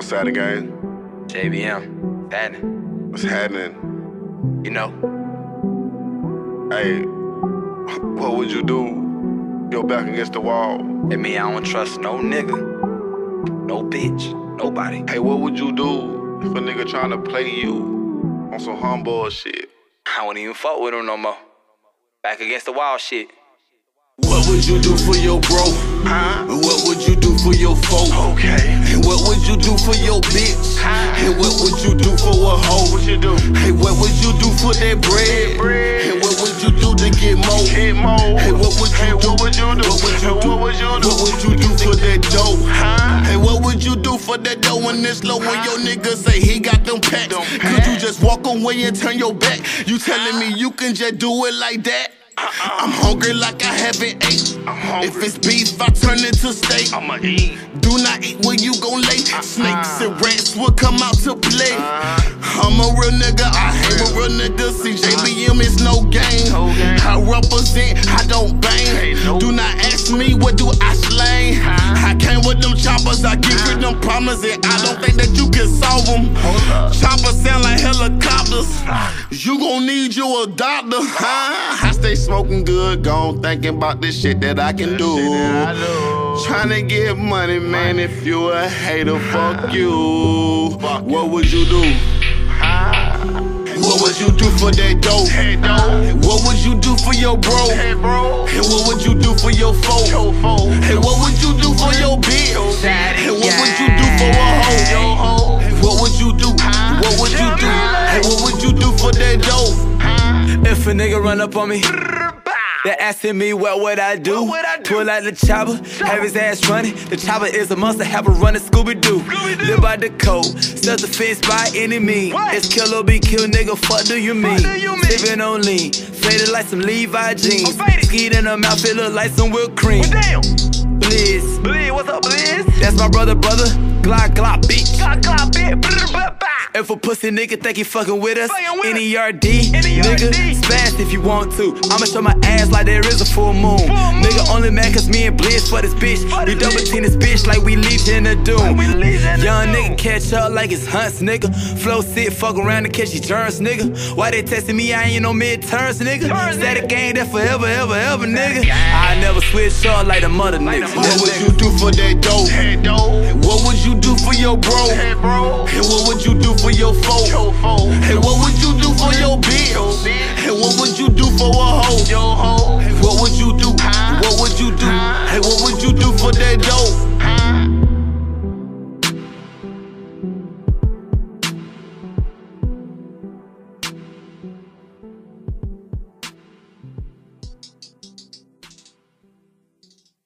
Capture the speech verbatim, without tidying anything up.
Outside the game. J B M, happening. What's happening? You know. Hey, what would you do? Your back against the wall. That mean I don't trust no nigga, no bitch, nobody. Hey, what would you do if a nigga trying to play you on some humble shit? I wouldn't even fuck with him no more. Back against the wall shit. What would you do for your bro? Huh? And what would you do for your folk? Okay. And what would you do for your bitch? Huh? And what would you do for a hoe? What you do? Hey, what would you do for that bread? bread. And what would you do to get more? Get more. Hey, what would you Hey, do? what would you do? What would you Hey, do? what would you do? What would you do for that dough? Huh? Hey, what would you do for that dough when it's low? When your nigga say he got them packs? Them Could you packs. just walk away and turn your back? You telling me you can just do it like that? Uh-uh. I'm hungry like I haven't ate. I'm hungry. If it's beef, I turn it to steak. I'ma eat. Do not eat where you gon' lay. Snakes and rats will come out to play. Uh-huh. I'm a real nigga, I hang with real niggas. See, J B M is no game. No game. I represent, I don't bang. Hey, no. Do not ask me what do I slang. Huh? I came with them choppers, I give you them promises. I don't think that you can solve them. Hold up. Choppers sound like helicopters. You gon' need you a doctor, huh? I stay smoking good, gone thinking about this shit that I can do. Shit that I do. Tryna get money, man. If you a hater, fuck you. Fuck What would you do? Huh? What would you do for that dope? Hey, dog. What would you do for your bro? Hey, bro. And what would you do for your folk? Yo, fool. Hey, what would you do for your bitch? daddy, Hey, what would you do for a hoe? Yo, ho. Hey, what would you do? What would you do? Hey, what would you do for that dope? If a nigga run up on me, they're asking me what would I do? What would I do? Pull out the chopper, have his ass running. The chopper is a monster, have a running Scooby-Doo. Scooby-Doo. Live by the code, self defense by any means. What? It's kill or be killed, nigga, fuck do you mean? do you mean? Living on lean, faded like some Levi jeans. I'm faded. Skeet in the mouth, it look like some whipped cream. Damn. Blizz, Blizz, what's up, Blizz? that's my brother, brother. Glock, Glock, bitch. Got got bit. If a pussy nigga think he fucking with us, Fucking with N us. E R D, N E R D. nigga, spaz if you want to. I'ma show my ass like there is a full moon. Full moon. Nigga only mad cause me and Blizz for this bitch. For We this double bitch. team this bitch like we leave in the doom. we leave in the Young doom. nigga catch up like it's hunts, nigga. Flow sit, fuck around and catch these germs, nigga. Why they testing me? I ain't no mid-turns, nigga. Turns, Static nigga. gang that forever, ever, ever, nigga. gang. I never switch up like the mother Like the niggas. mother What would you do for that dope? Hey, dog. What would you do for your bro? Hey, bro. And what would you do for your folk? Yo, fool.